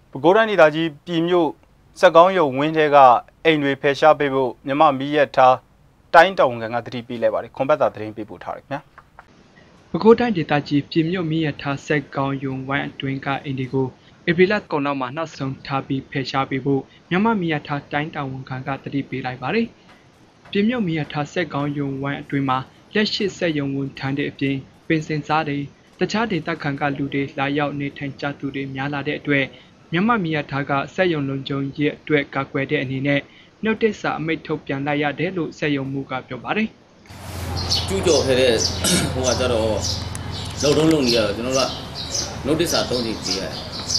ပဲခူးတိုင်းဒေသကြီးပြည်မြို့စက်ကောင်းရုံဝင်းထဲကအိမ်တွေဖယ်ရှားပေးဖို့မြန်မာမီးရထားတိုင်းတာဝန်ခံကတတိပေးလိုက်ပါတယ်ခွန်ဘတ်သာသတင်းပေးပို့ထားတယ်ခင်ဗျာပဲခူးတိုင်းဒေသကြီးပြည်မြို့မီးရထားစက်ကောင်းရုံဝိုင်းအတွင်းကအိမ်တွေကိုဧပြီလကုန်နောက်မှာနောက်ဆုံးထားပြီးဖယ်ရှားပေးဖို့မြန်မာမီးရထားတိုင်းတာဝန်ခံကတတိပေးလိုက်ပါတယ်ပြည်မြို့မီးရထားစက်ကောင်းရုံဝိုင်းအတွင်းမှာလက်ရှိစက်ရုံဝန်ထမ်းတွေအပြင်ပင်စင်စားတွေတခြားဒေသခံကလူတွေလာရောက်နေထိုင်ကြသူတွေများလာတဲ့အတွက်မြန်မာမီးရထားကစက်ရုံလုံးကျုံရဲ့အတွက်ကာကွယ်တဲ့အနေနဲ့နှုတ်တက်စာအမိန့်ထုတ်ပြန်လိုက်ရတယ်လို့စက်ရုံမှုကပြောပါတယ်ကျူးကျော်ခဲ့တဲ့ဟိုကကြတော့လုံတုံးလုံနေရတော့ကျွန်တော်ကနှုတ်တက်စာ3ချိန်ပေးရတယ်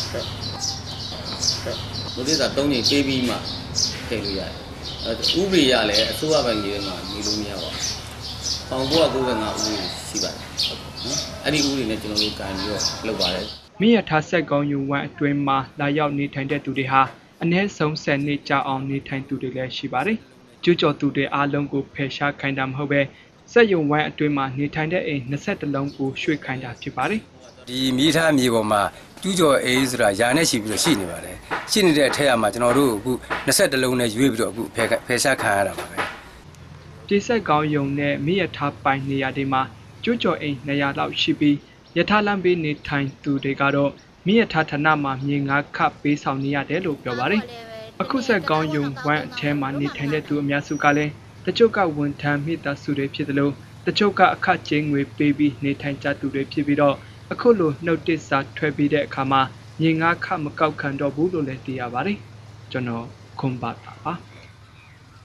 နှုတ်တက်စာ3ချိန်ပေးပြီးမှထည့်လို့ရတယ်ဥပဒေရလည်းအစိုးရဘက်ကြီးမှာနေလို့မရပါဘူး။ပေါင်95ဦးရှိပါတယ်။နော်။အဲ့ဒီဦးတွေနဲ့ကျွန်တော်တို့ကန်ပြီးတော့လုပ်ပါတယ်။မီးရထားစက်ကောင်းယူဝမ်အတွင်းမှာလာရောက်နေထိုင်တဲ့သူတွေဟာအနည်းဆုံး10နှစ်ကြာအောင်နေထိုင်သူတွေလည်းရှိပါတယ်။ကျူးကျော်သူတွေအားလုံးကိုဖယ်ရှားခိုင်းတာမဟုတ်ပဲစက်ရုံဝမ်အတွင်းမှာနေထိုင်တဲ့အိမ်20လုံးကိုရွှေ့ခိုင်းတာဖြစ်ပါတယ်။ဒီမီးထားမြေပေါ်မှာကျူးကျော်အိမ်ဆိုတာယာနဲ့ရှိပြီးတော့ရှိနေပါတယ်။ရှိနေတဲ့အထက်မှာကျွန်တော်တို့အခု20လုံးနဲ့ရွေးပြီးတော့အခုဖယ်ရှားခံရတာပါပဲ။ဒီစက်ကောင်းယုံနဲ့မီးရထားပိုင်နေရာတွေမှာကျူးကျော်အိမ်200လောက်ရှိပြီးရထားလမ်းဘေးနေထိုင်သူတွေကတော့မီးရထားဌာနမှာမြေ9ခပ်ပေးဆောင်နေရတယ်လို့ပြောပါတယ်။အခုစက်ကောင်းယုံဝမ်အထဲမှာနေထိုင်တဲ့သူအများစုကလည်းတချို့ကဝန်ထမ်းမိသားစုတွေဖြစ်တယ်လို့တချို့ကအခကျင်းငွေပေးပြီးနေထိုင်ကြသူတွေဖြစ်ပြီးတော့အခုလိုနှုတ်တက်စာထွဲပြီးတဲ့အခါမှာမြေ9ခပ်မကောက်ခံတော့ဘူးလို့လည်းသိရပါတယ်။ကျွန်တော်ခွန်ဘတ်